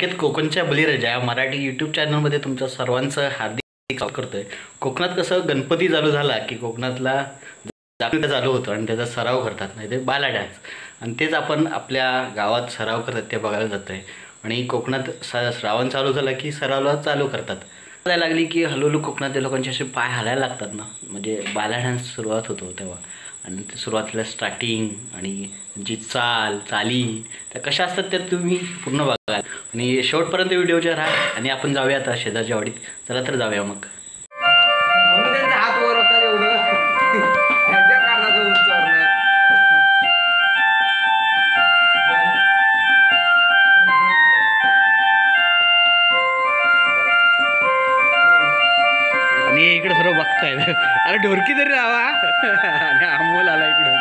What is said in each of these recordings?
संकेत कोकणच्या बळीराजा या मराठी यूट्यूब चॅनलमध्ये तुमचं सर्वांचं हार्दिक स्वागत करतोय. कोकणात कसं गणपती चालू झाला की कोकणातला जागरण चालू होतं आणि त्याचा सराव करतात, नाही ते बाला डान्स, आणि तेच आपण आपल्या गावात सराव करतात ते बघायला जातोय. आणि कोकणात श्रावण चालू झाला की सरावला चालू करतात. करायला लागली की हळूहळू कोकणातल्या लोकांचे असे पाय हालायला लागतात ना, म्हणजे बाला डान्स सुरुवात होतो तेव्हा. आणि ते सुरुवातीला स्टार्टिंग आणि जी चाली त्या कशा असतात त्या तुम्ही पूर्ण बघा आणि शेवटपर्यंत व्हिडिओच्या राहा. आणि आपण जाऊया आता शेजारच्या वाडीत. चला तर जाऊया मग. म्हणून त्यांचा हात वर होता एवढं ह्याच्या कारणाचं उंचावरणं. आणि इकडे सर्व बघतायत. अरे ढोरकी तरी राहा. आणि अमोल आला इकडून.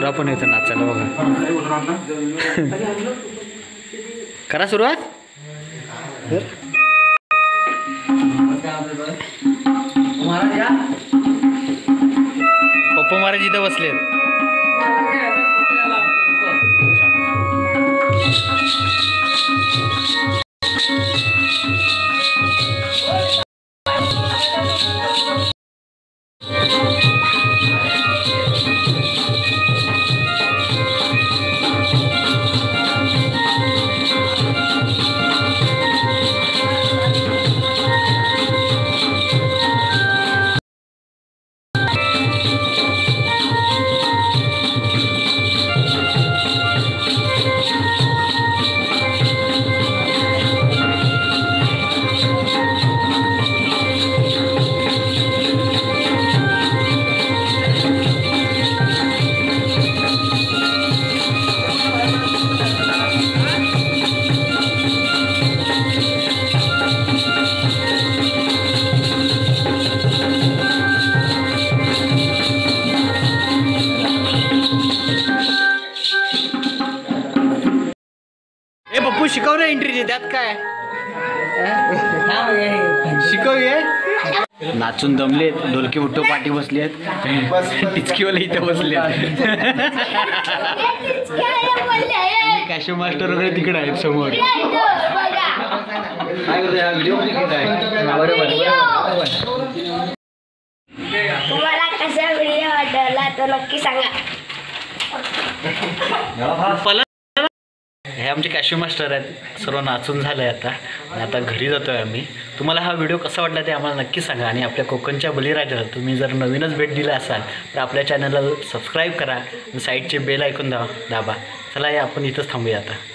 सुरा पण येतं नाचायला बघा. करा सुरुवात. पप्पा महाराज इथं बसलेत. पप्पू शिकव ना एंट्रीची, त्यात काय शिकवूये. नाचून दमलेत, ढोलकी उठो पाठी बसलेत, टिचकीवाले इथं बसले. कॅशो मास्टर वगैरे तिकडे आहेत समोर. तुम्हाला कसा व्हिडिओ आवडला तो नक्की सांगा. हे आमचे कॅशो मास्टर आहेत. सर्व नाचून झालंय आता आणि आता घरी जातोय आम्ही. तुम्हाला हा व्हिडिओ कसा वाटला ते आम्हाला नक्की सांगा. आणि आपल्या कोकणच्या बळीराजाला तुम्ही जर नवीनच भेट दिला असाल तर आपल्या चॅनलला सबस्क्राईब करा आणि साईडचे बेल ऐकून दाबा. चला आपण इथंच थांबूया आता.